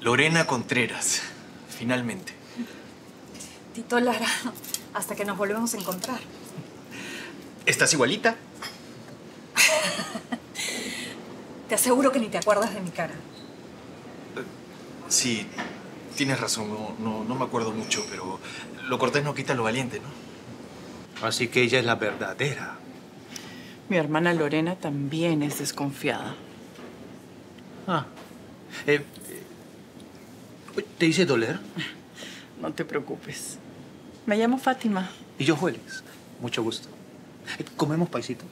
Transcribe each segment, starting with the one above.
Lorena Contreras, finalmente. Tito Lara, hasta que nos volvemos a encontrar. ¿Estás igualita? Te aseguro que ni te acuerdas de mi cara. Sí, tienes razón. No me acuerdo mucho, pero lo cortés no quita lo valiente, ¿no? Así que ella es la verdadera. Mi hermana Lorena también es desconfiada. Ah. ¿Te hice doler? No te preocupes. Me llamo Fátima. Y yo, Félix. Mucho gusto. ¿Comemos paisito?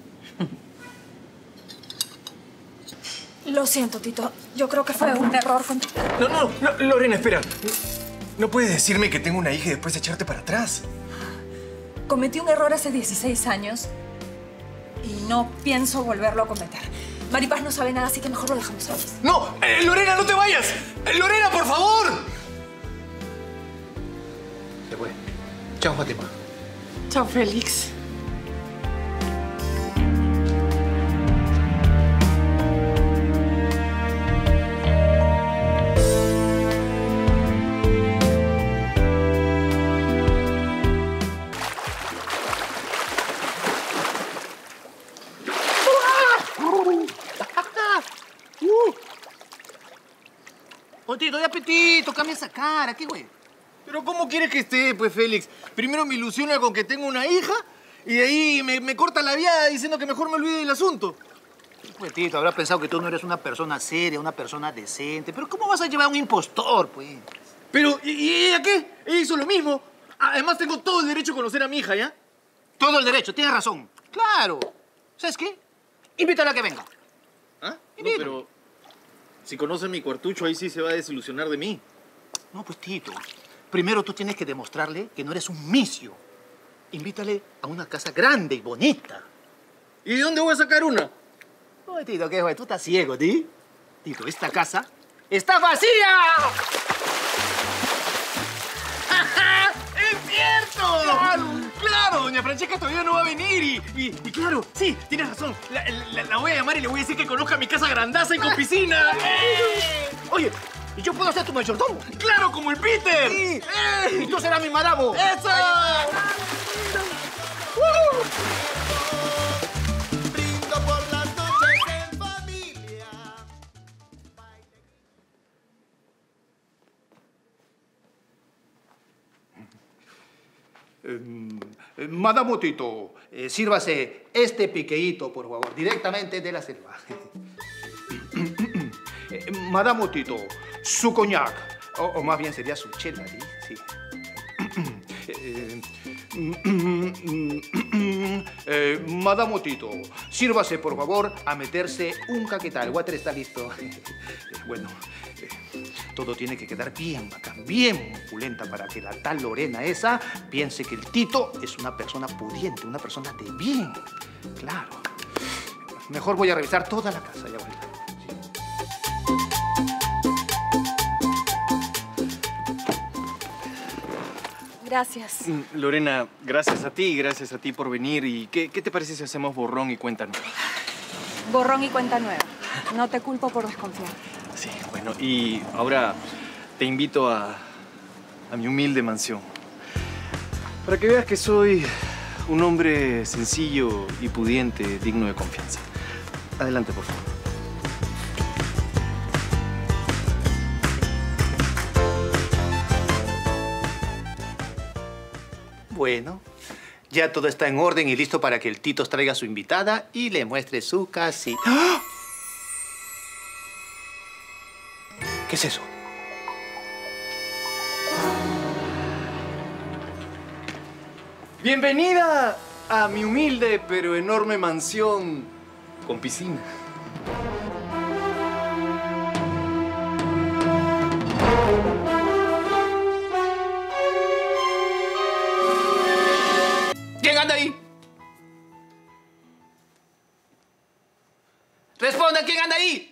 Lo siento, Tito. Yo creo que fue un error contigo. No, Lorena, espera. No puedes decirme que tengo una hija y después echarte para atrás. Cometí un error hace 16 años y no pienso volverlo a cometer. Maripaz no sabe nada, así que mejor lo dejamos solos. ¡No! ¡Lorena, no te vayas! ¡Lorena, por favor! Se fue. Chao, Fátima. Chao, Félix. Tito, de apetito, cambia esa cara, ¿qué güey? ¿Pero cómo quieres que esté, pues, Félix? Primero me ilusiona con que tengo una hija y de ahí me corta la viada diciendo que mejor me olvide del asunto. Pues, Tito, habrá pensado que tú no eres una persona seria, una persona decente. Pero ¿cómo vas a llevar a un impostor, pues? Pero, ¿y ella qué? Ella hizo lo mismo. Además, tengo todo el derecho a conocer a mi hija, ¿ya? Todo el derecho, tienes razón. Claro. ¿Sabes qué? Invítala a que venga. ¿Ah? No, Invítala. pero si conoce mi cuartucho, ahí sí se va a desilusionar de mí. No, pues, Tito. Primero tú tienes que demostrarle que no eres un misio. Invítale a una casa grande y bonita. ¿Y de dónde voy a sacar una? Oye, Tito, ¿qué güey? Tú estás ciego, ¿sí? Tito, esta casa está vacía. ¡Es cierto! ¡Claro! Doña Francesca todavía no va a venir y claro, sí, tienes razón. La voy a llamar y le voy a decir que conozca mi casa grandaza y con piscina. Oye, ¿y yo puedo ser tu mayordomo? ¡Claro, como el Peter! Sí. Y tú serás mi maramo. ¡Eso! Brindo por las noches en familia. Madame Tito, sírvase este piqueíto, por favor, directamente de la selva. Madame Tito, su coñac, o más bien sería su chela, ¿sí? Madame Tito, sírvase, por favor, a meterse un caquetal. El water está listo. Bueno, todo tiene que quedar bien bacán, bien opulenta para que la tal Lorena esa piense que el Tito es una persona pudiente, una persona de bien. Claro. Mejor voy a revisar toda la casa, ya voy. Gracias. Lorena, gracias a ti por venir. ¿Y qué te parece si hacemos borrón y cuenta nueva? Borrón y cuenta nueva. No te culpo por desconfiar. Sí, bueno, y ahora te invito a mi humilde mansión. Para que veas que soy un hombre sencillo y pudiente, digno de confianza. Adelante, por favor. Bueno, ya todo está en orden y listo para que el Tito traiga a su invitada y le muestre su casita. ¡Ah! ¿Qué es eso? Bienvenida a mi humilde pero enorme mansión con piscina. ¿Quién anda ahí? Responda, ¿quién anda ahí?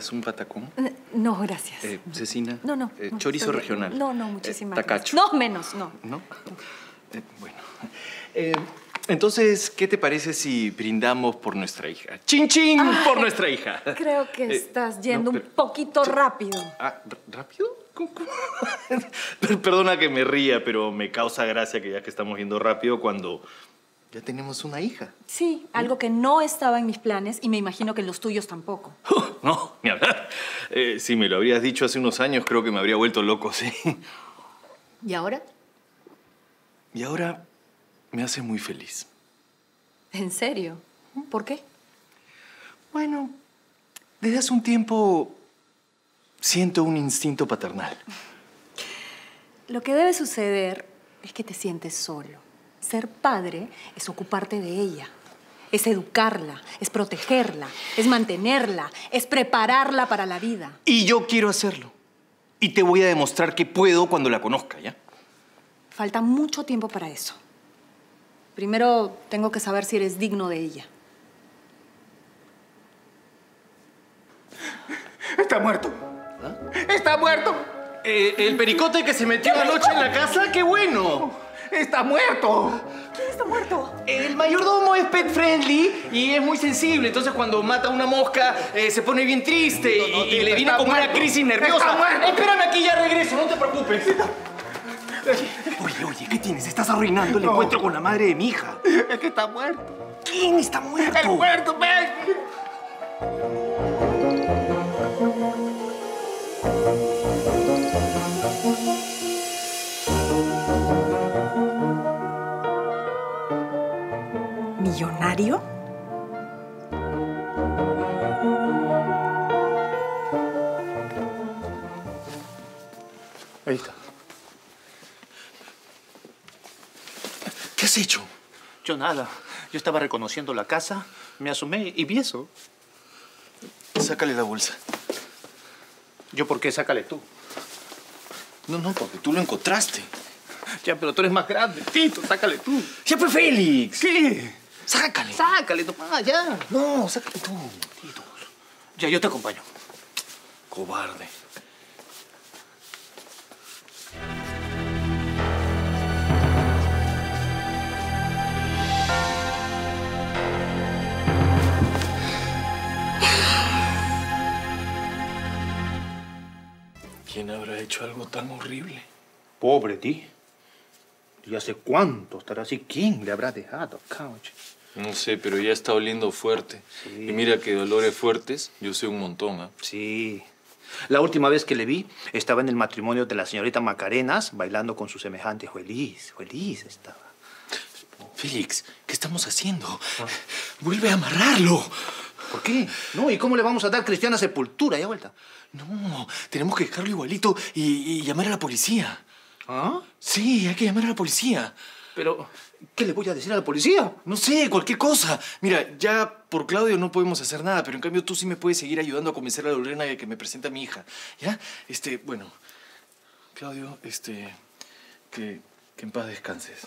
das un patacón? No, gracias. Cecina. No. Chorizo estoy bien. regional. No, muchísimas tacacho. gracias. No, menos, no. ¿No? Bueno. Entonces, ¿qué te parece si brindamos por nuestra hija? ¡Chin, chin! Por nuestra hija. Creo que estás yendo no, un poquito rápido. ¿Rápido? ¿Cómo? Perdona que me ría, pero me causa gracia que ya que estamos yendo rápido cuando ya tenemos una hija. Sí, algo que no estaba en mis planes y me imagino que en los tuyos tampoco. No, ni hablar. Si me lo habrías dicho hace unos años, creo que me habría vuelto loco, sí. ¿Y ahora? Y ahora me hace muy feliz. ¿En serio? ¿Por qué? Bueno, desde hace un tiempo siento un instinto paternal. Lo que debe suceder es que te sientes solo. Ser padre es ocuparte de ella. Es educarla, es protegerla, es mantenerla, es prepararla para la vida. Y yo quiero hacerlo. Y te voy a demostrar que puedo cuando la conozca, ¿ya? Falta mucho tiempo para eso. Primero tengo que saber si eres digno de ella. Está muerto. ¡Está muerto! ¿El pericote que se metió anoche en la casa? ¡Qué bueno! ¡Está muerto! ¿Quién está muerto? El mayordomo es pet friendly y es muy sensible. Entonces, cuando mata a una mosca, se pone bien triste y le viene como una crisis nerviosa. ¡Está muerto! Espérame aquí, ya regreso, no te preocupes. Oye, ¿qué tienes? Estás arruinando el encuentro con la madre de mi hija. Es que está muerto. ¿Quién está muerto? ¡El muerto, ven! ¿Millonario? Ahí está. ¿Qué has hecho? Yo nada. Yo estaba reconociendo la casa, me asomé y vi eso. Sácale la bolsa. ¿Yo por qué? Sácale tú. No, porque tú lo encontraste. Ya, pero tú eres más grande, Tito, sácale tú. ¡Ya, pues, Félix! ¿Qué? ¡Sácale! Sácale, toma, ya. No, sácale tú. Tito. Ya, yo te acompaño. Cobarde. ¿Quién habrá hecho algo tan horrible? Pobre ti. ¿Y hace cuánto estará así? ¿Quién le habrá dejado, couch? No sé, pero ya está oliendo fuerte. Sí. Y mira que dolores fuertes, yo sé un montón, ¿ah? Sí. La última vez que le vi, estaba en el matrimonio de la señorita Macarenas, bailando con su semejante. Feliz estaba. Félix, ¿qué estamos haciendo? ¡Vuelve a amarrarlo! ¿Por qué? No, ¿y cómo le vamos a dar cristiana sepultura? Ya vuelta. No, tenemos que dejarlo igualito y llamar a la policía. ¿Ah? Sí, hay que llamar a la policía. Pero, ¿qué le voy a decir a la policía? No sé, cualquier cosa. Mira, ya por Claudio no podemos hacer nada, pero en cambio tú sí me puedes seguir ayudando a convencer a Lorena de que me presente a mi hija. ¿Ya? Bueno, Claudio, que en paz descanses.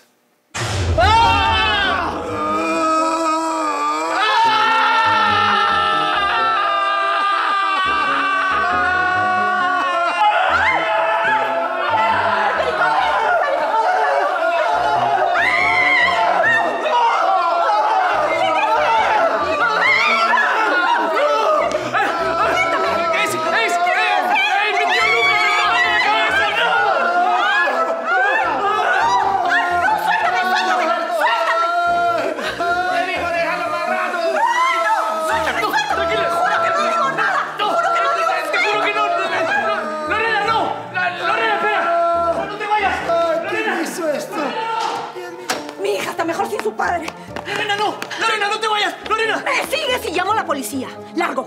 Mejor sin su padre. ¡Lorena, no! ¡Lorena, no te vayas! ¡Lorena! ¡Me sigues y llamo a la policía! ¡Largo!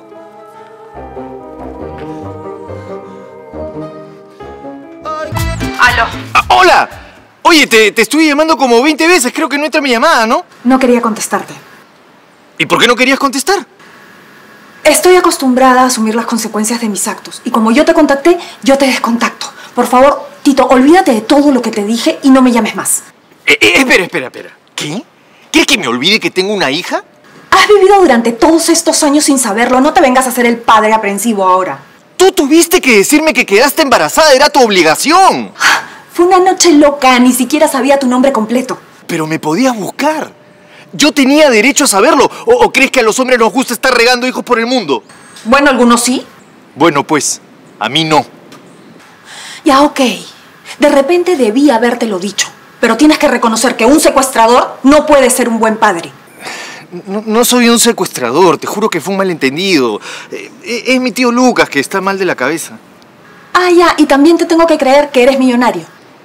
¡Aló! ¡Hola! Oye, te estuve llamando como 20 veces. Creo que no entra mi llamada, ¿no? No quería contestarte. ¿Y por qué no querías contestar? Estoy acostumbrada a asumir las consecuencias de mis actos. Y como yo te contacté, yo te descontacto. Por favor, Tito, olvídate de todo lo que te dije y no me llames más. Espera. ¿Qué? ¿Quieres que me olvide que tengo una hija? Has vivido durante todos estos años sin saberlo. No te vengas a ser el padre aprensivo ahora. Tú tuviste que decirme que quedaste embarazada, era tu obligación. Fue una noche loca, ni siquiera sabía tu nombre completo. Pero me podías buscar. Yo tenía derecho a saberlo. ¿O crees que a los hombres nos gusta estar regando hijos por el mundo? Bueno, algunos sí. Bueno, pues, a mí no. Ya, ok. De repente debí habértelo dicho. Pero tienes que reconocer que un secuestrador no puede ser un buen padre. No soy un secuestrador, te juro que fue un malentendido. Es mi tío Lucas que está mal de la cabeza. Ah, ya, y también te tengo que creer que eres millonario.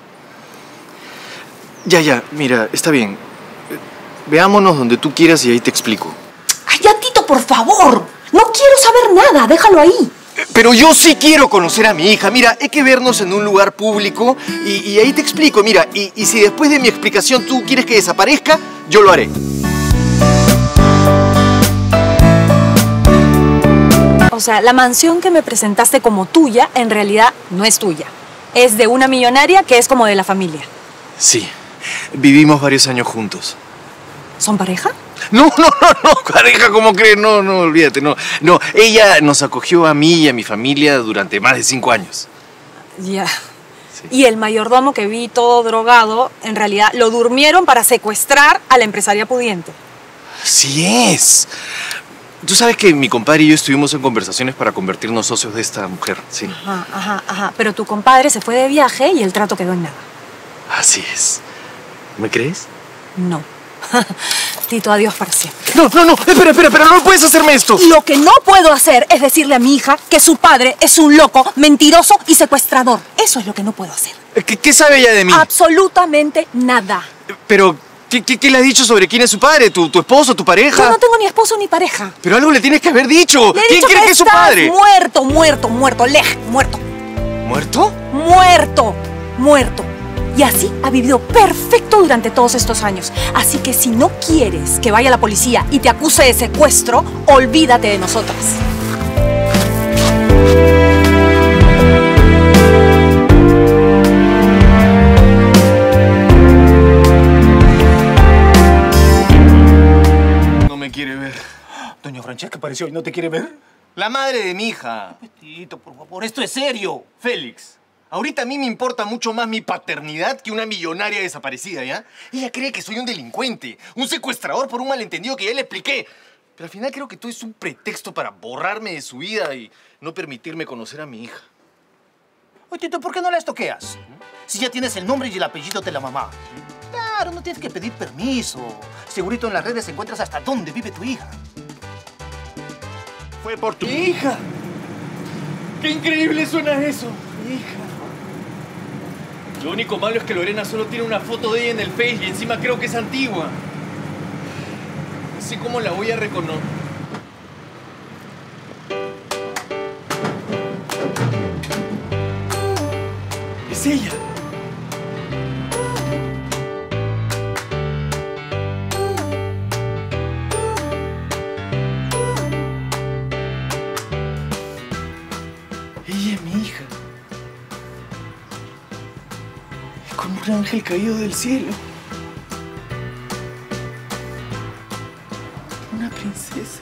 Ya, mira, está bien. Veámonos donde tú quieras y ahí te explico. Ay, ya, Tito, por favor. No quiero saber nada, déjalo ahí. Pero yo sí quiero conocer a mi hija. Mira, hay que vernos en un lugar público y ahí te explico. Mira, y si después de mi explicación tú quieres que desaparezca, yo lo haré. O sea, la mansión que me presentaste como tuya, en realidad no es tuya. Es de una millonaria que es como de la familia. Sí, vivimos varios años juntos. ¿Son pareja? No, pareja, ¿cómo crees? No, olvídate, no. Ella nos acogió a mí y a mi familia durante más de 5 años. Ya. Sí. Y el mayordomo que vi todo drogado, en realidad lo durmieron para secuestrar a la empresaria pudiente. Sí es. Tú sabes que mi compadre y yo estuvimos en conversaciones para convertirnos socios de esta mujer, sí. Ajá. Pero tu compadre se fue de viaje y el trato quedó en nada. Así es. ¿Me crees? No. Tito, adiós para siempre. No, espera, no puedes hacerme esto. Lo que no puedo hacer es decirle a mi hija que su padre es un loco, mentiroso y secuestrador. Eso es lo que no puedo hacer. ¿Qué sabe ella de mí? Absolutamente nada. Pero, ¿qué le has dicho sobre quién es su padre? ¿Tu esposo, tu pareja? Yo no tengo ni esposo ni pareja. Pero algo le tienes que haber dicho. ¿Quién cree que es su padre? Muerto, muerto. Muerto. Y así ha vivido perfecto durante todos estos años. Así que si no quieres que vaya la policía y te acuse de secuestro, olvídate de nosotras. No me quiere ver. Doña Francesca apareció y no te quiere ver. La madre de mi hija. Tito, por favor, esto es serio. Félix, ahorita a mí me importa mucho más mi paternidad que una millonaria desaparecida, ¿ya? Ella cree que soy un delincuente, un secuestrador por un malentendido que ya le expliqué. Pero al final creo que todo es un pretexto para borrarme de su vida y no permitirme conocer a mi hija. Oye, Tito, ¿por qué no la estoqueas? Si ya tienes el nombre y el apellido de la mamá. Claro, no tienes que pedir permiso. Segurito en las redes encuentras hasta dónde vive tu hija. Fue por tu... ¡Mi hija! ¡Qué increíble suena eso! ¡Mi hija! Lo único malo es que Lorena solo tiene una foto de ella en el Face y encima creo que es antigua. No sé cómo la voy a reconocer. ¡Es ella! Ella es mi hija. Es como un ángel caído del cielo. Una princesa.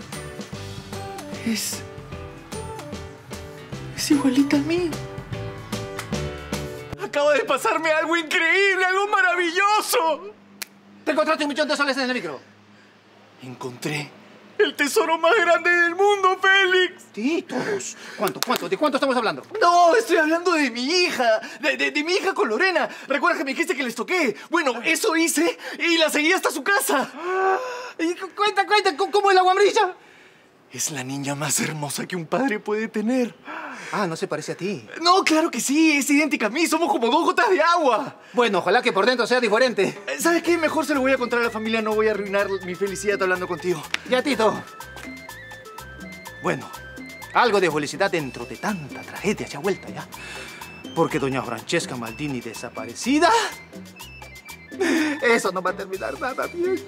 Es igualita a mí. Acaba de pasarme algo increíble, algo maravilloso. Te encontraste $1 millón en el micro. Encontré el tesoro más grande del mundo, Félix. Titos. ¿Cuánto? ¿De cuánto estamos hablando? No, estoy hablando de mi hija. De mi hija con Lorena. ¿Recuerdas que me dijiste que les toqué? Bueno, eso hice y la seguí hasta su casa. Y cuenta, ¿cómo es la guambrilla? Es la niña más hermosa que un padre puede tener. Ah, no se parece a ti. No, claro que sí, es idéntica a mí. Somos como 2 gotas de agua. Bueno, ojalá que por dentro sea diferente. ¿Sabes qué? Mejor se lo voy a contar a la familia. No voy a arruinar mi felicidad hablando contigo. Ya, Tito. Bueno, algo de felicidad dentro de tanta tragedia se ha vuelto, ¿ya? Porque doña Francesca Maldini desaparecida... Eso no va a terminar nada bien.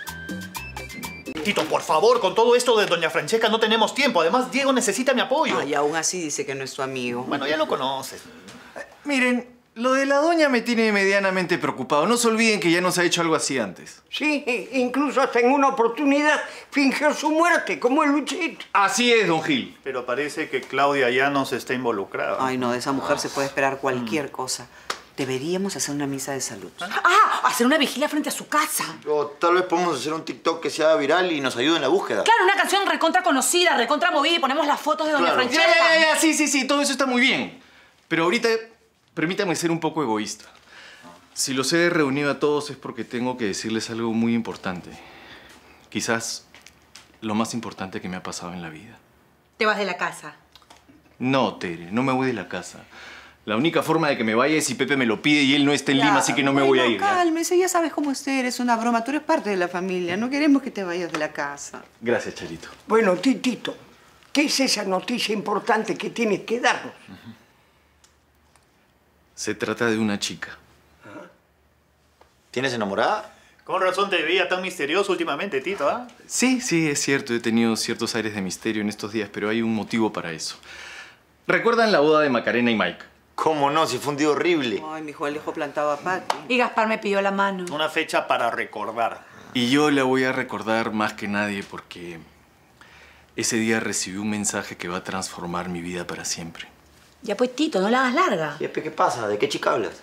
Tito, por favor, con todo esto de doña Francesca no tenemos tiempo. Además, Diego necesita mi apoyo. Y aún así dice que no es tu amigo. Bueno, ya lo conoces. Miren, Lo de la doña me tiene medianamente preocupado. No se olviden que ya nos ha hecho algo así antes. Sí, incluso hasta en una oportunidad fingió su muerte, como el Luchito. Así es, don Gil. Pero parece que Claudia ya no se está involucrada. Ay, no, de esa mujer se puede esperar cualquier cosa. Deberíamos hacer una misa de salud. Ah, hacer una vigilia frente a su casa. O tal vez podemos hacer un TikTok que sea viral y nos ayude en la búsqueda. Claro, una canción recontra conocida, recontra movida y ponemos las fotos de doña Francesca. Ya, sí, todo eso está muy bien. Pero ahorita, permítame ser un poco egoísta. Si los he reunido a todos es porque tengo que decirles algo muy importante. Quizás lo más importante que me ha pasado en la vida. Te vas de la casa. No, Tere, no me voy de la casa. La única forma de que me vaya es si Pepe me lo pide y él no está en Lima, así que no me voy a ir. Cálmese, ya sabes cómo es, es una broma. Tú eres parte de la familia. No queremos que te vayas de la casa. Gracias, Charito. Bueno, Titito, ¿qué es esa noticia importante que tienes que darnos? Se trata de una chica. ¿Tienes enamorada? Con razón te veía tan misterioso últimamente, Tito, ¿ah? Sí, es cierto. He tenido ciertos aires de misterio en estos días, pero hay un motivo para eso. ¿Recuerdan la boda de Macarena y Mike? ¿Cómo no? Si fue un día horrible. Ay, mi hijo, él dejó plantado a Pati. Y Gaspar me pidió la mano. Una fecha para recordar. Y yo la voy a recordar más que nadie porque ese día recibí un mensaje que va a transformar mi vida para siempre. Ya pues, Tito, no la hagas larga. ¿Y qué pasa? ¿De qué chica hablas?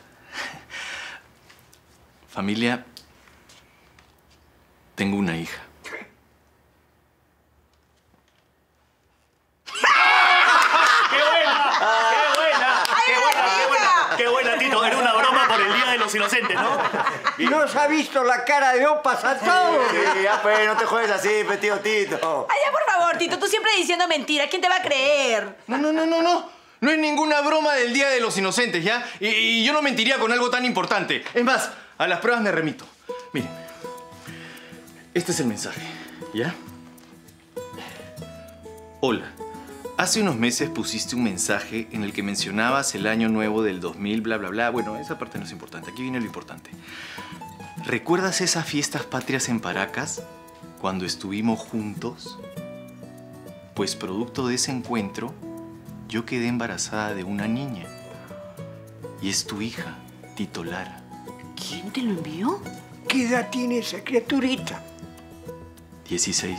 Familia, tengo una hija. ¡Qué buena, Tito! Era una broma por el Día de los Inocentes, ¿no? Nos ha visto la cara de opas a todos. Sí, ya pues, no te juegues así, tío Tito. Ay, ya, por favor, Tito, tú siempre diciendo mentiras. ¿Quién te va a creer? No. No es ninguna broma del Día de los Inocentes, ¿ya? Y yo no mentiría con algo tan importante. Es más, a las pruebas me remito. Miren, este es el mensaje, ¿ya? Hola. Hace unos meses pusiste un mensaje en el que mencionabas el año nuevo del 2000, bla, bla, bla. Bueno, esa parte no es importante. Aquí viene lo importante. ¿Recuerdas esas fiestas patrias en Paracas cuando estuvimos juntos? Pues producto de ese encuentro, yo quedé embarazada de una niña. Y es tu hija, Tito Lara. ¿Quién te lo envió? ¿Qué edad tiene esa criaturita? 16.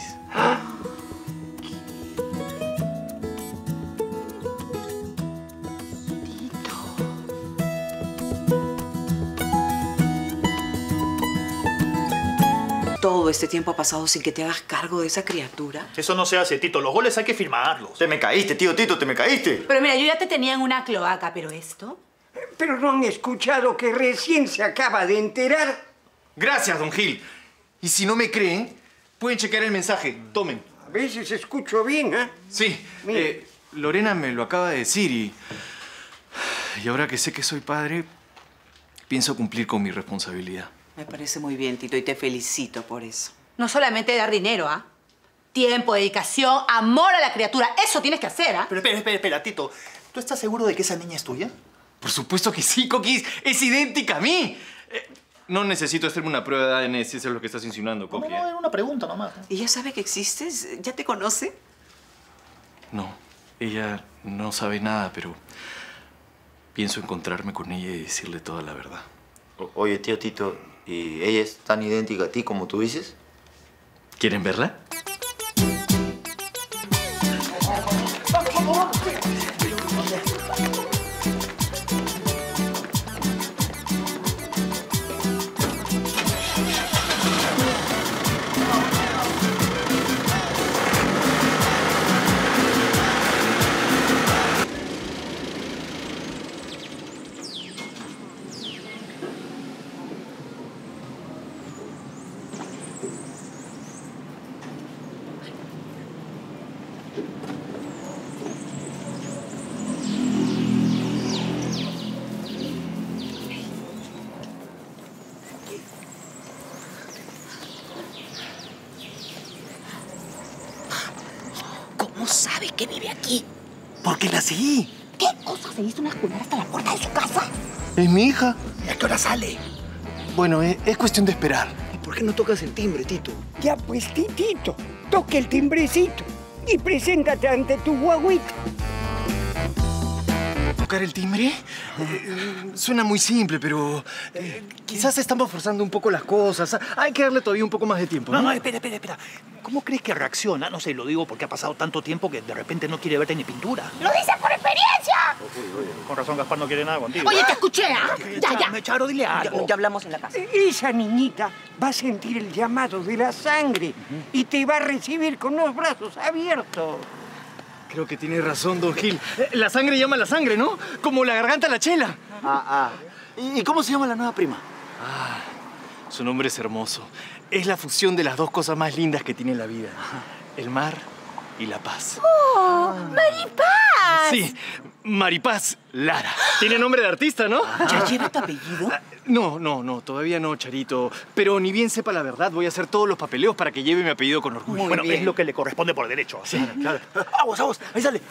Todo este tiempo ha pasado sin que te hagas cargo de esa criatura. Eso no se hace, Tito. Los goles hay que firmarlos. Te me caíste, tío Tito, te me caíste. Pero mira, yo ya te tenía en una cloaca, pero esto... Pero no han escuchado que recién se acaba de enterar. Gracias, don Gil. Y si no me creen, pueden checar el mensaje. Tomen. A veces escucho bien, ¿eh? Sí. Lorena me lo acaba de decir y ahora que sé que soy padre, pienso cumplir con mi responsabilidad. Me parece muy bien, Tito, y te felicito por eso. No solamente dar dinero, ¿ah? Tiempo, dedicación, amor a la criatura. Eso tienes que hacer, ¿ah? Pero espera, Tito. ¿Tú estás seguro de que esa niña es tuya? Por supuesto que sí, Coquis. Es idéntica a mí. No necesito hacerme una prueba de ADN si eso es lo que estás insinuando, Coqui. No, era una pregunta nomás. ¿Y ella sabe que existes? ¿Ya te conoce? No, ella no sabe nada, pero pienso encontrarme con ella y decirle toda la verdad. Oye, tío Tito, ¿y ella es tan idéntica a ti como tú dices? ¿Quieren verla? ¿Cómo sabe que vive aquí? Porque la seguí. ¿Qué cosa se hizo una escuela hasta la puerta de su casa? Es mi hija. ¿Y a qué hora sale? Bueno, es cuestión de esperar. ¿Y por qué no tocas el timbre, Tito? Ya pues, Titito, toque el timbrecito y preséntate ante tu guaguita. tocar el timbre? Suena muy simple, pero quizás estamos forzando un poco las cosas. Hay que darle todavía un poco más de tiempo. No, espera. ¿Cómo crees que reacciona? No sé, lo digo porque ha pasado tanto tiempo que de repente no quiere verte ni pintura. ¡Lo dices por experiencia! Con razón, Gaspar no quiere nada contigo. Oye, te escuché, ¿ah? Ya. Charo, dile algo. Ya hablamos en la casa. Esa niñita va a sentir el llamado de la sangre y te va a recibir con los brazos abiertos. Creo que tiene razón, don Gil. La sangre llama a la sangre, ¿no? Como la garganta a la chela. ¿Y cómo se llama la nueva prima? Su nombre es hermoso. Es la fusión de las dos cosas más lindas que tiene la vida. El mar y la paz. ¡Oh! ¡Maripaz! Sí, Maripaz Lara. Tiene nombre de artista, ¿no? ¿Ya lleva tu apellido? No, todavía no, Charito. Pero ni bien sepa la verdad, voy a hacer todos los papeleos para que lleve mi apellido con orgullo. Bueno, es lo que le corresponde por derecho. Sí, claro. ¡Aguas! Ahí sale.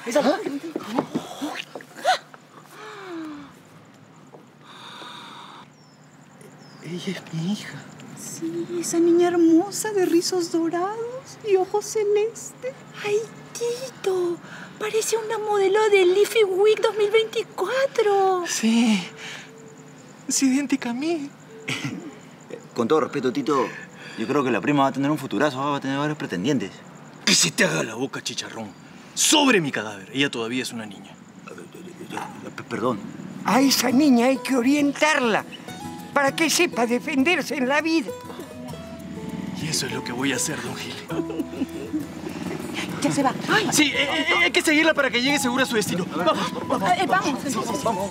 Ella es mi hija. Sí, esa niña hermosa de rizos dorados y ojos celestes. ¡Ay, Tito! Parece una modelo de Leafy Week 2024. Sí, es idéntica a mí. Con todo respeto, Tito, yo creo que la prima va a tener un futurazo, va a tener varios pretendientes. Que se te haga la boca, chicharrón. Sobre mi cadáver. Ella todavía es una niña. Perdón. A esa niña hay que orientarla para que sepa defenderse en la vida. Y eso es lo que voy a hacer, don Gil. Ya se va. Ay. Sí, hay que seguirla para que llegue segura a su destino. Vamos. Vamos, entonces. Vamos.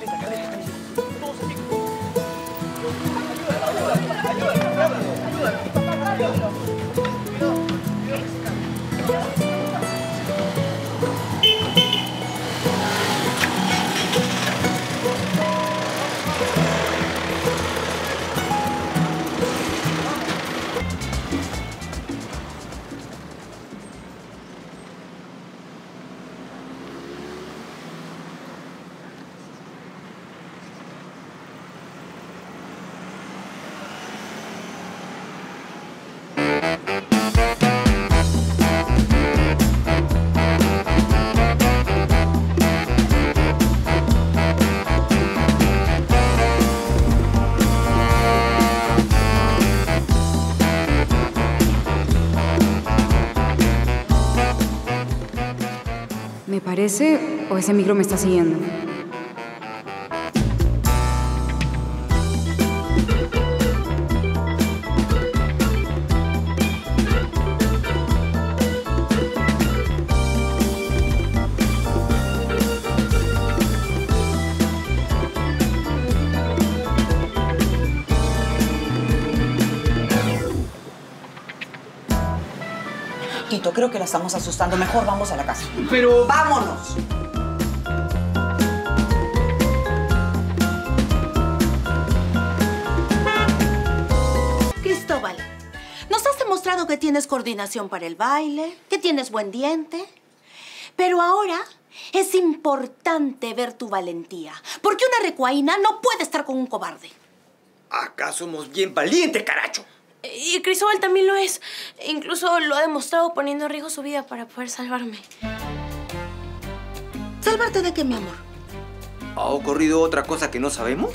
¿Me parece o ese micro me está siguiendo? Tito, creo que la estamos asustando. Mejor vamos a la casa. Pero... ¡Vámonos! Cristóbal, nos has demostrado que tienes coordinación para el baile, que tienes buen diente. Pero ahora es importante ver tu valentía, porque una recuaína no puede estar con un cobarde. Acá somos bien valientes, caracho. Y Cristóbal también lo es. Incluso lo ha demostrado poniendo en riesgo su vida para poder salvarme. ¿Salvarte de qué, mi amor? ¿Ha ocurrido otra cosa que no sabemos?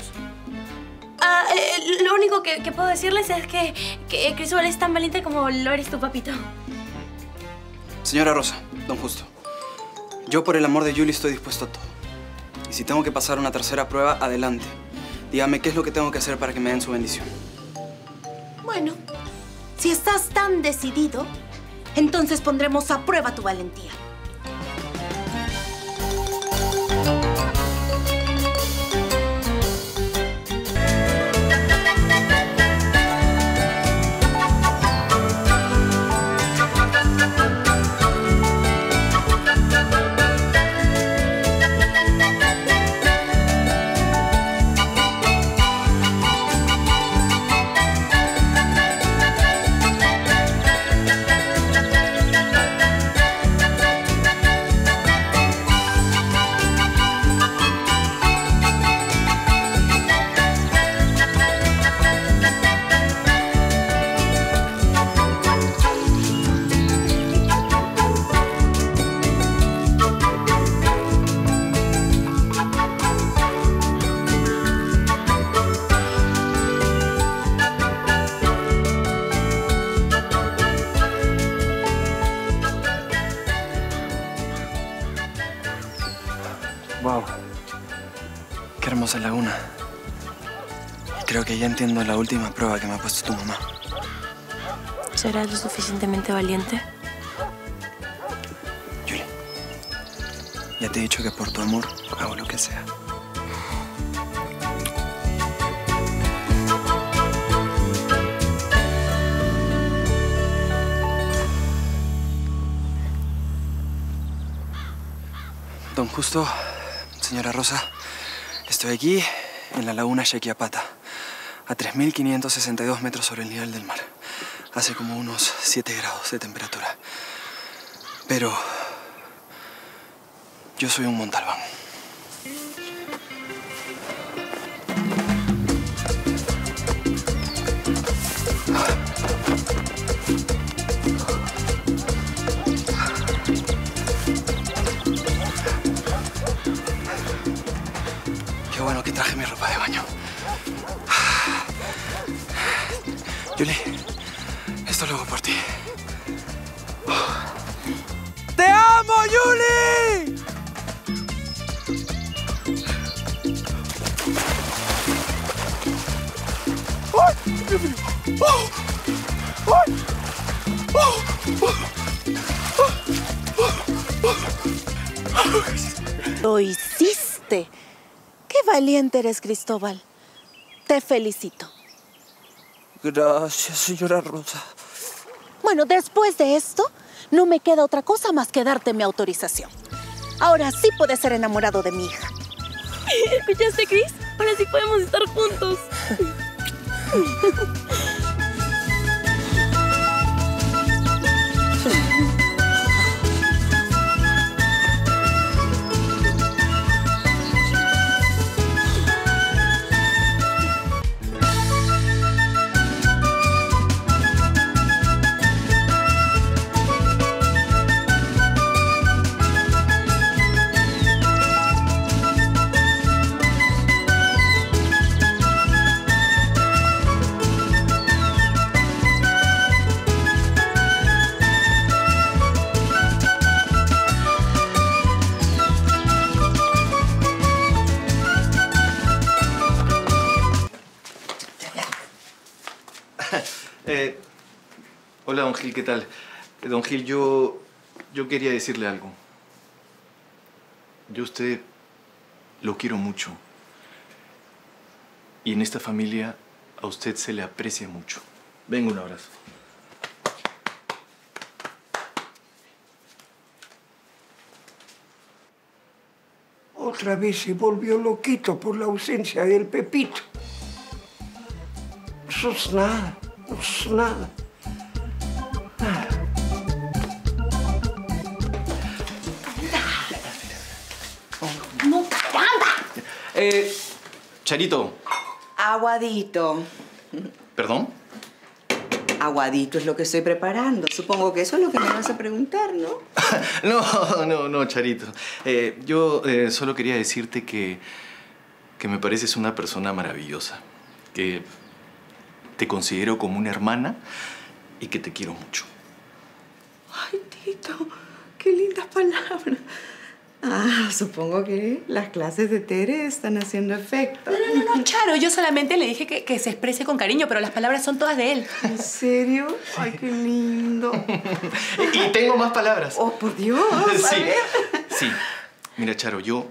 Lo único que puedo decirles es que Cristóbal es tan valiente como lo eres tú, papito. Señora Rosa, don Justo, yo por el amor de Julie estoy dispuesto a todo. Y si tengo que pasar una tercera prueba, adelante. Dígame qué es lo que tengo que hacer para que me den su bendición. Bueno, si estás tan decidido, entonces pondremos a prueba tu valentía. Wow. Qué hermosa laguna. Creo que ya entiendo la última prueba que me ha puesto tu mamá. ¿Serás lo suficientemente valiente? Julie, ya te he dicho que por tu amor hago lo que sea. Don Justo, señora Rosa, estoy aquí en la laguna Shequiapata, a 3.562 metros sobre el nivel del mar. Hace como unos 7 grados de temperatura. Pero yo soy un Montalbán. Qué bueno que traje mi ropa de baño. Julie, esto lo hago por ti. ¡Te amo, Julie! ¡Ay, Dios mío! ¡Oh! ¡Ay! Lo hiciste. Qué valiente eres, Cristóbal. Te felicito. Gracias, señora Rosa. Bueno, después de esto, no me queda otra cosa más que darte mi autorización. Ahora sí puedes ser enamorado de mi hija. ¿Escuchaste, Chris? Ahora sí podemos estar juntos. Hola, don Gil, ¿qué tal? Don Gil, yo quería decirle algo. Yo a usted lo quiero mucho. Y en esta familia a usted se le aprecia mucho. Venga, un abrazo. Otra vez se volvió loquito por la ausencia del Pepito. No sos nada, no sos nada. ¡No, caramba! Charito. Aguadito. ¿Perdón? Aguadito es lo que estoy preparando. Supongo que eso es lo que me vas a preguntar, ¿no? No, Charito. Yo solo quería decirte que me pareces una persona maravillosa. Que te considero como una hermana y que te quiero mucho. Ay, Tito, qué lindas palabras. Ah, supongo que las clases de Tere están haciendo efecto. No, Charo, yo solamente le dije que se exprese con cariño, pero las palabras son todas de él. ¿En serio? Ay, qué lindo. Y tengo más palabras. Oh, por Dios. Sí. A ver. Sí. Mira, Charo, yo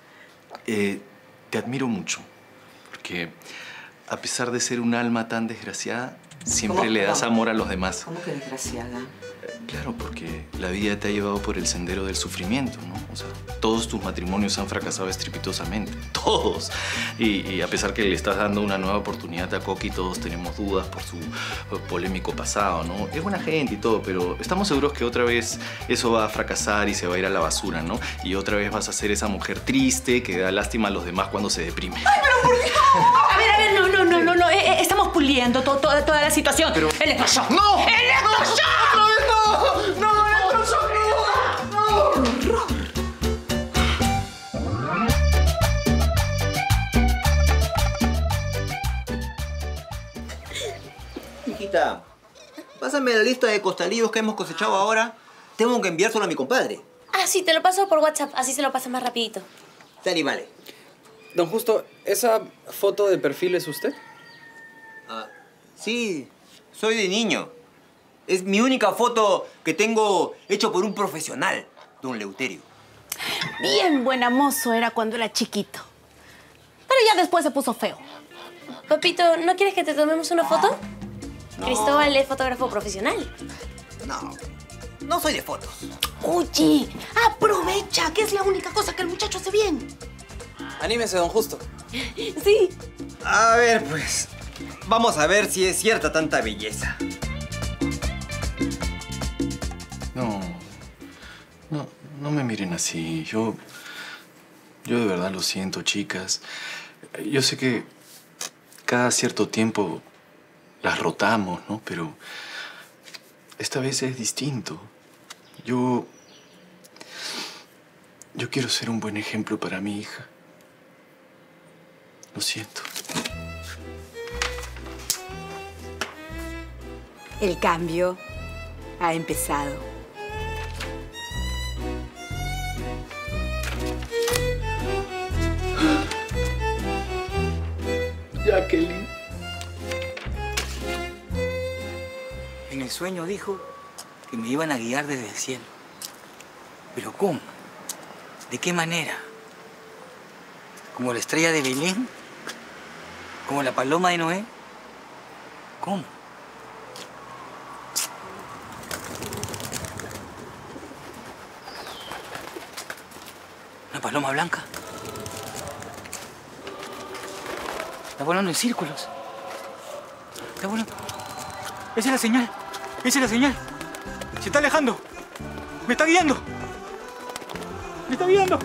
te admiro mucho. Porque a pesar de ser un alma tan desgraciada, siempre le das amor a los demás. ¿Cómo que desgraciada? Claro, porque la vida te ha llevado por el sendero del sufrimiento, ¿no? O sea, todos tus matrimonios han fracasado estrepitosamente. ¡Todos! Y a pesar que le estás dando una nueva oportunidad a Coqui, todos tenemos dudas por su polémico pasado, ¿no? Es buena gente y todo, pero estamos seguros que otra vez eso va a fracasar y se va a ir a la basura, ¿no? Y otra vez vas a ser esa mujer triste que da lástima a los demás cuando se deprime. ¡Ay, pero por Dios! A ver, no. Estamos puliendo toda la situación. Pero... ¡Él es mayor! ¡No! ¡Él es mayor! ¡No! Hijita, pásame la lista de costalillos que hemos cosechado ahora. Tengo que enviárselo a mi compadre. Ah, sí, te lo paso por WhatsApp. Así se lo pasa más rapidito. Dani, vale. Don Justo, ¿esa foto de perfil es usted? Sí, soy de niño. Es mi única foto que tengo hecho por un profesional, don Leuterio. Bien buena mozo era cuando era chiquito. Pero ya después se puso feo. Papito, ¿no quieres que te tomemos una foto? No. Cristóbal es fotógrafo profesional. No soy de fotos. Oye, aprovecha, que es la única cosa que el muchacho hace bien. Anímese, don Justo. Sí. A ver, pues, vamos a ver si es cierta tanta belleza. No me miren así. Yo de verdad lo siento, chicas. Yo sé que cada cierto tiempo las rotamos, ¿no? Pero esta vez es distinto. Yo quiero ser un buen ejemplo para mi hija. Lo siento. El cambio ha empezado. Jacqueline. En el sueño dijo que me iban a guiar desde el cielo. ¿Pero cómo? ¿De qué manera? ¿Como la estrella de Belén? ¿Como la paloma de Noé? ¿Cómo? ¿Una paloma blanca? Está volando en círculos. Está volando. Esa es la señal. Esa es la señal. Se está alejando. Me está guiando. Me está guiando.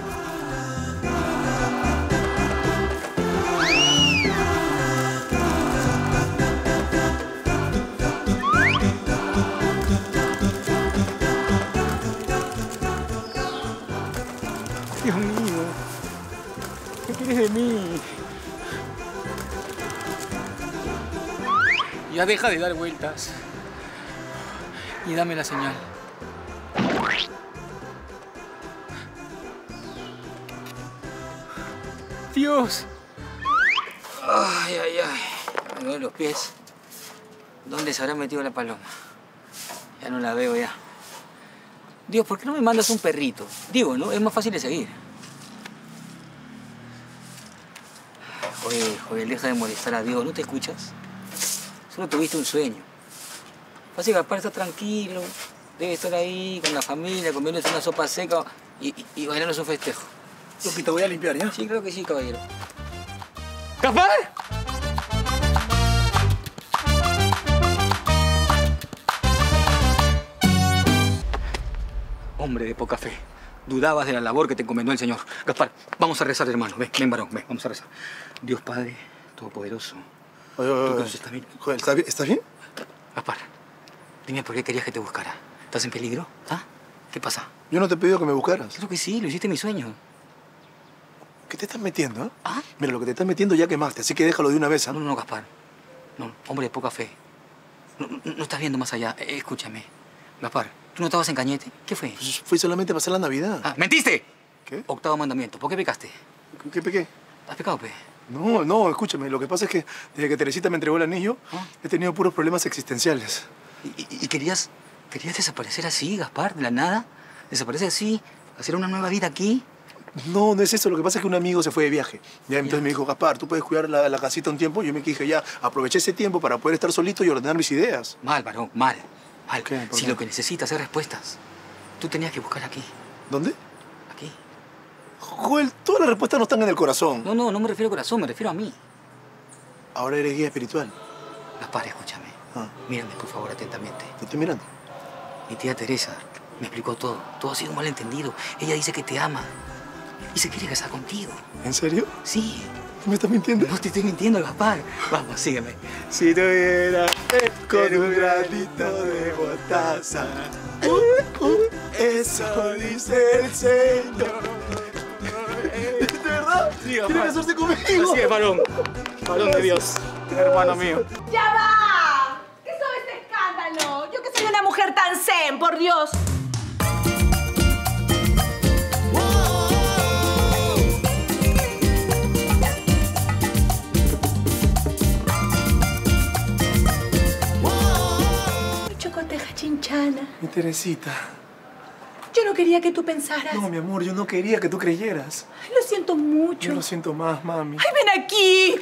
Dios mío. ¿Qué quieres de mí? Ya deja de dar vueltas. Y dame la señal. Dios. Ay, ay, ay. Me duelen los pies. ¿Dónde se habrá metido la paloma? Ya no la veo ya. Dios, ¿por qué no me mandas un perrito? Digo, ¿no? Es más fácil de seguir. Oye, Joel, deja de molestar a Dios. ¿No te escuchas? Solo tuviste un sueño. Así que Gaspar está tranquilo. Debe estar ahí con la familia, comiéndose una sopa seca y bailando su festejo. Lupita, voy a limpiar, ¿ya? Sí, creo que sí, caballero. ¡Gaspar! Hombre de poca fe. Dudabas de la labor que te encomendó el Señor. Gaspar, vamos a rezar, hermano. Ven, varón, ven, vamos a rezar. Dios Padre Todopoderoso. Oye. Joder, ¿estás bien? Gaspar, dime por qué querías que te buscara. ¿Estás en peligro? ¿Ah? ¿Qué pasa? Yo no te he pedido que me buscaras. Creo que sí, lo hiciste en mi sueño. ¿Qué te estás metiendo, eh? ¿Ah? Mira, lo que te estás metiendo ya quemaste, así que déjalo de una vez, ¿ah? No, Gaspar. No, hombre de poca fe. No estás viendo más allá. Escúchame. Gaspar, ¿tú no estabas en Cañete? ¿Qué fue? Pues fui solamente a pasar la Navidad. Ah, ¡mentiste! ¿Qué? Octavo mandamiento. ¿Por qué pecaste? ¿Qué pequé? ¿Has pecado, pe? No, escúchame. Lo que pasa es que desde que Teresita me entregó el anillo, he tenido puros problemas existenciales. ¿Y querías desaparecer así, Gaspar, de la nada? ¿Desaparecer así? ¿Hacer una nueva vida aquí? No es eso. Lo que pasa es que un amigo se fue de viaje. Ya, entonces me dijo, Gaspar, tú puedes cuidar la casita un tiempo. Yo me dije, ya, aproveché ese tiempo para poder estar solito y ordenar mis ideas. Mal, varón, mal. ¿Qué? Si lo que necesitas es respuestas, tú tenías que buscar aquí. ¿Dónde? Aquí. Joel, todas las respuestas no están en el corazón. No me refiero al corazón, me refiero a mí. Ahora eres guía espiritual. Gaspar, escúchame. Mírame, por favor, atentamente. ¿Te estoy mirando? Mi tía Teresa me explicó todo. Todo ha sido un malentendido. Ella dice que te ama y se quiere casar contigo. ¿En serio? Sí. ¿Me estás mintiendo? No te estoy mintiendo, Gaspar. Vamos, sígueme. Si tuviera con un granito de mostaza. Eso dice el Señor. ¿De verdad? Sí, Gaspar. ¿Quiere casarse conmigo? Así es, varón. Varón de Dios. Hermano mío. ¡Ya va! ¿Qué es este escándalo? Yo que soy una mujer tan zen, por Dios. Teresita. Yo no quería que tú pensaras. No, mi amor, yo no quería que tú creyeras. Ay, lo siento mucho. Yo lo siento más, mami. ¡Ay, ven aquí!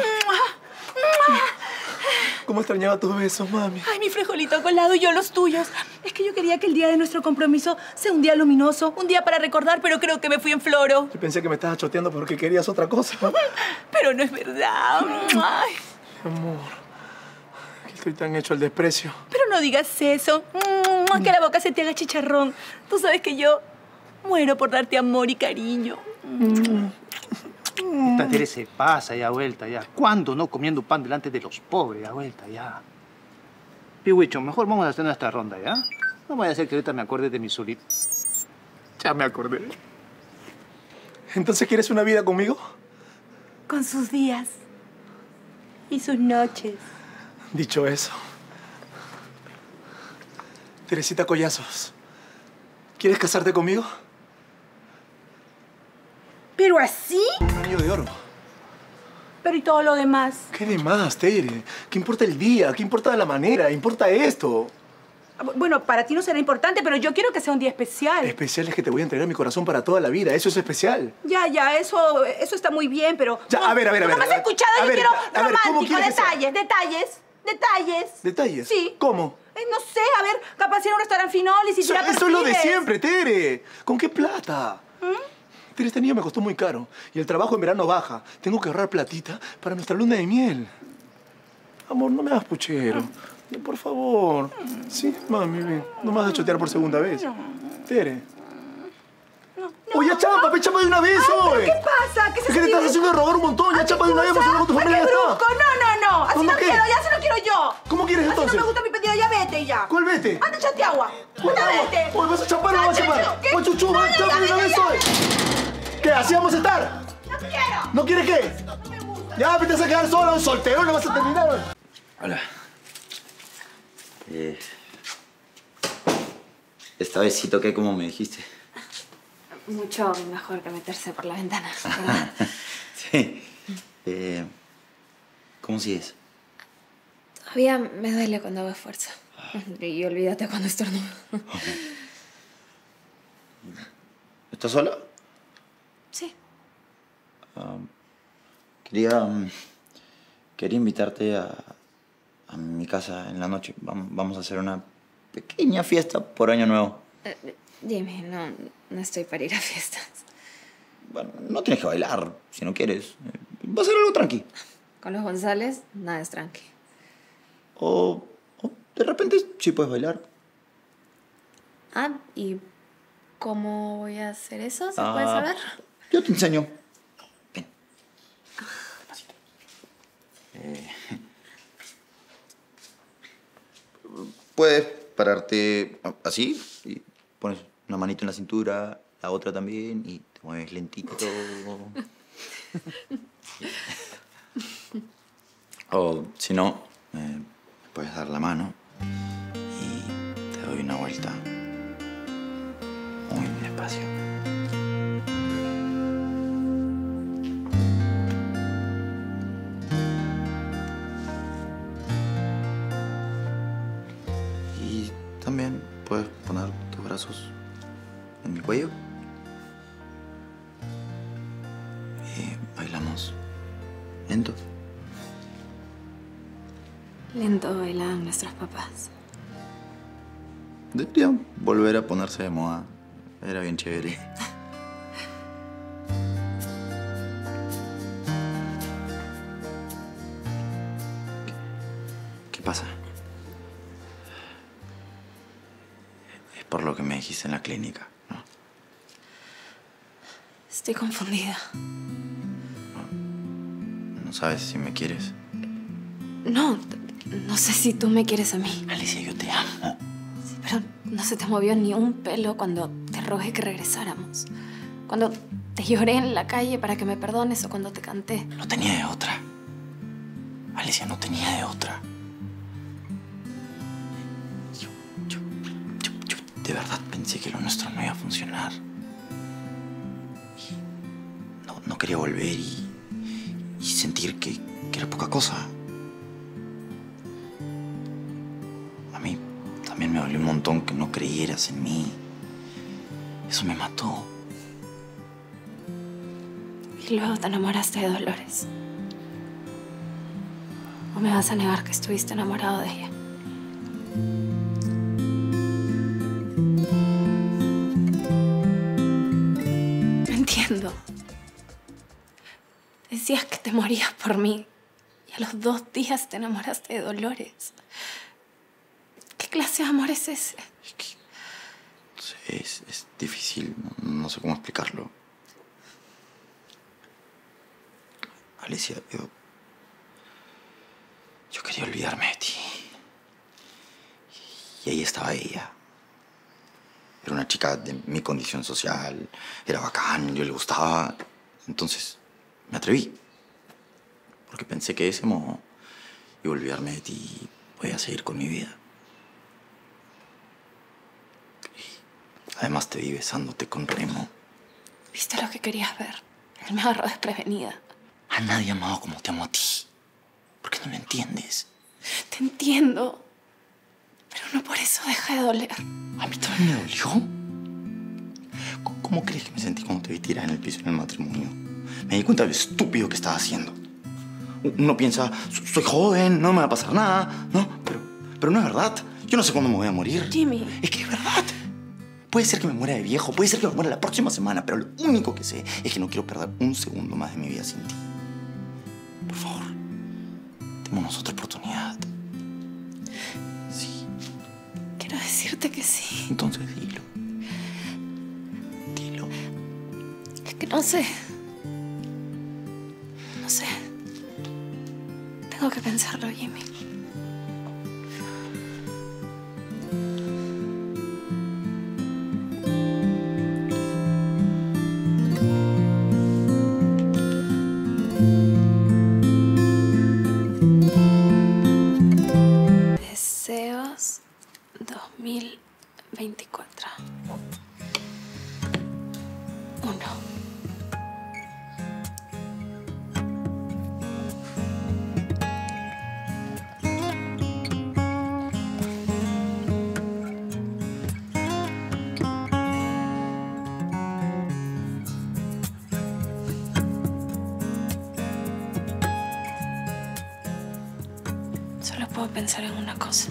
¿Cómo extrañaba tus besos, mami? Ay, mi frijolito colado y yo los tuyos. Es que yo quería que el día de nuestro compromiso sea un día luminoso, un día para recordar, pero creo que me fui en floro. Yo pensé que me estabas choteando porque querías otra cosa. Pero no es verdad. Ay. Amor, estoy tan hecho al desprecio. Pero no digas eso. Que la boca se te haga chicharrón. Tú sabes que yo muero por darte amor y cariño. Esta Tere se pasa ya, vuelta ya. ¿Cuándo no comiendo pan delante de los pobres, ya, vuelta ya? Pihuicho, mejor vamos a hacer nuestra ronda, ¿ya? No vaya a ser que ahorita me acuerde de mi solito. Ya me acordé. ¿Entonces quieres una vida conmigo? Con sus días y sus noches. Dicho eso, Teresita Collazos, ¿quieres casarte conmigo? ¿Pero así? Un anillo de oro. Pero ¿y todo lo demás? ¿Qué demás, Tere? ¿Qué importa el día? ¿Qué importa la manera? ¿Importa esto? Bueno, para ti no será importante, pero yo quiero que sea un día especial. Especial es que te voy a entregar mi corazón para toda la vida. Eso es especial. Ya, eso está muy bien, pero... Ya, no, a ver. No me has escuchado, yo quiero ¿cómo romántico, quieres que sea? detalles. ¿Detalles? Sí. ¿Cómo? No sé, a ver, capaz ir a un restaurante Finolis y Eso es lo de siempre, Tere. ¿Con qué plata? Tere, este anillo me costó muy caro. Y el trabajo en verano baja. Tengo que ahorrar platita para nuestra luna de miel. Amor, no me hagas puchero. Por favor. Sí, mami, ven. No me vas a chotear por segunda vez. Tere. Oye, ya chapa, pe, chapa de una vez, ¿Pero qué pasa? ¿Qué se Es que te estás haciendo de rogar un montón. Ya chapa de una vez, vamos a hablar con tu familia y ya está. No. Así no quiero, ya se lo quiero yo. ¿Cómo quieres entonces? Así no me gusta mi pedido, ya vete ya. ¿Cuál vete? Anda, echate agua. Anda, vete. Oye, ¿vas a chapar o no vas a chapar? ¿Qué? Oye, chuchu, va, chapa de una vez hoy. ¿Qué? ¿Así vamos a estar? No quiero. ¿No quieres qué? Ya, te vas a quedar solo, soltero, no vas a terminar. Hola. Esta vez sí toqué como me dijiste. Mucho mejor que meterse por la ventana, ¿verdad? Sí. ¿Cómo sigues? Todavía me duele cuando hago esfuerzo. Y olvídate cuando estornudo. ¿Estás sola? Sí. Quería invitarte a mi casa en la noche. Vamos a hacer una pequeña fiesta por Año Nuevo. Jimmy, no estoy para ir a fiestas. Bueno, no tienes que bailar si no quieres. Va a ser algo tranqui. Con los González, nada es tranqui. O de repente sí puedes bailar. Ah, ¿y cómo voy a hacer eso? ¿Se puede saber? Yo te enseño. Ven. Puedes pararte así y pones una manito en la cintura, la otra también y te mueves lentito. O si no, puedes dar la mano y te doy una vuelta muy despacio. Y también puedes poner tus brazos en mi cuello y bailamos lento. Lento bailaban nuestros papás. Deberían volver a ponerse de moda. Era bien chévere. ¿Qué pasa? Es por lo que me dijiste en la clínica, ¿no? Estoy confundida. ¿No sabes si me quieres? No sé si tú me quieres a mí. Alicia, yo te amo. Sí, pero no se te movió ni un pelo cuando te rogué que regresáramos. Cuando te lloré en la calle para que me perdones o cuando te canté. No tenía de otra. Alicia, no tenía de otra. Yo de verdad pensé que lo nuestro no iba a funcionar. Y no quería volver y sentir que era poca cosa. A mí también me dolió un montón que no creyeras en mí. Eso me mató. Y luego te enamoraste de Dolores. ¿O me vas a negar que estuviste enamorado de ella? No entiendo. Decías que te morías por mí y a los 2 días te enamoraste de Dolores. ¿Qué clase de amor es ese? Es difícil, no sé cómo explicarlo. Alicia, yo quería olvidarme de ti. Y ahí estaba ella. Era una chica de mi condición social, era bacán, yo le gustaba. Entonces me atreví. Porque pensé que de ese modo iba a olvidarme de ti y podía seguir con mi vida. Y además te vi besándote con Remo. ¿Viste lo que querías ver? Él me agarró desprevenida. A nadie amado como te amo a ti. ¿Por qué no lo entiendes? Te entiendo. Pero no por eso deja de doler. ¿A mí también me dolió? ¿Cómo crees que me sentí cuando te vi tirada en el piso en el matrimonio? Me di cuenta de lo estúpido que estaba haciendo. Uno piensa, soy joven, no me va a pasar nada, ¿no? Pero no es verdad. Yo no sé cuándo me voy a morir. Jimmy. Es que es verdad. Puede ser que me muera de viejo, puede ser que me muera la próxima semana, pero lo único que sé es que no quiero perder un segundo más de mi vida sin ti. Por favor, démonos otra oportunidad. Sí. Quiero decirte que sí. Entonces dilo. Dilo. Es que no sé. No sé. Tengo que pensarlo, Jimmy. Deseos 2024. 1. Solo puedo pensar en una cosa.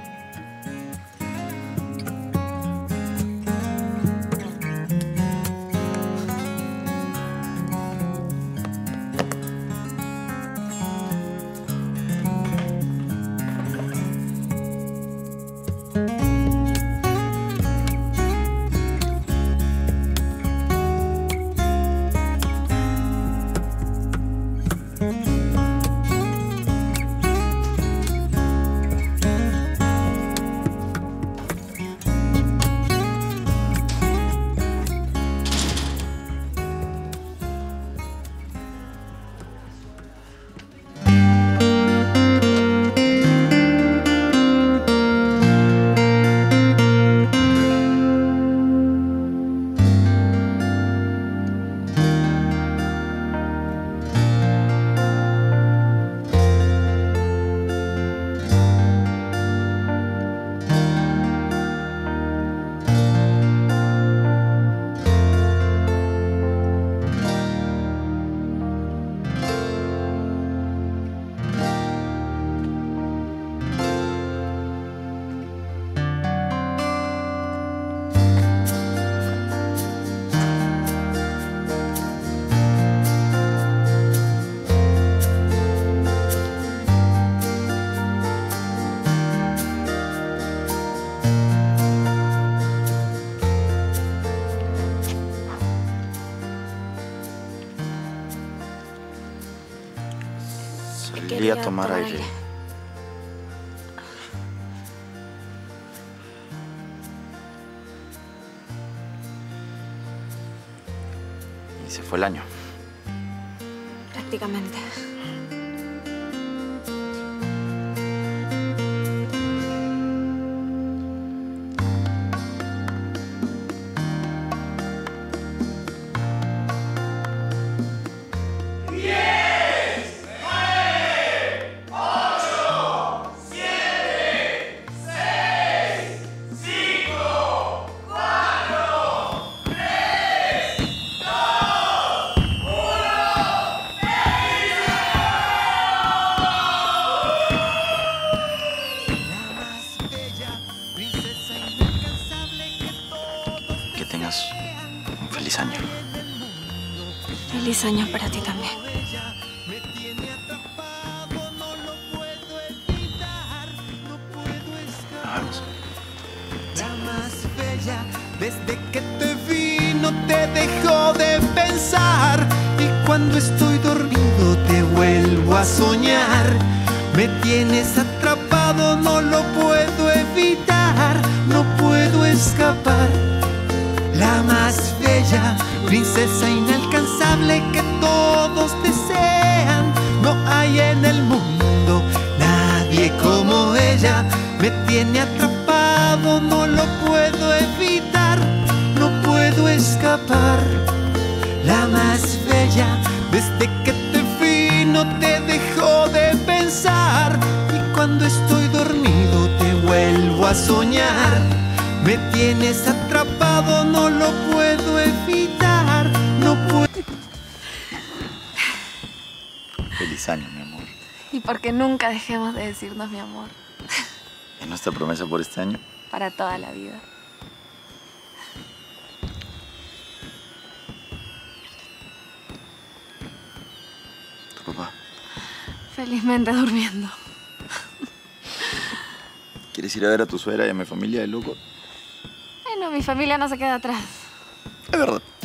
Salí a tomar aire. Y se fue el año. Prácticamente. Feliz año para ti también. Vamos. La más bella, desde que te vi no te dejo de pensar. Y cuando estoy dormido te vuelvo a soñar. Me tienes atrapado, no lo puedo evitar, no puedo escapar. La más bella, princesa inalcanzable que todos desean. No hay en el mundo nadie como ella. Me tiene atrapado, no lo puedo evitar, no puedo escapar. La más bella, desde que te vi no te dejo de pensar. Y cuando estoy dormido te vuelvo a soñar. Me tienes atrapado, no lo puedo evitar, no puedo... Feliz año, mi amor. Y porque nunca dejemos de decirnos mi amor. ¿Es nuestra promesa por este año? Para toda la vida. ¿Tu papá? Felizmente durmiendo. ¿Quieres ir a ver a tu suegra y a mi familia de loco? Ay, no, mi familia no se queda atrás. Es verdad.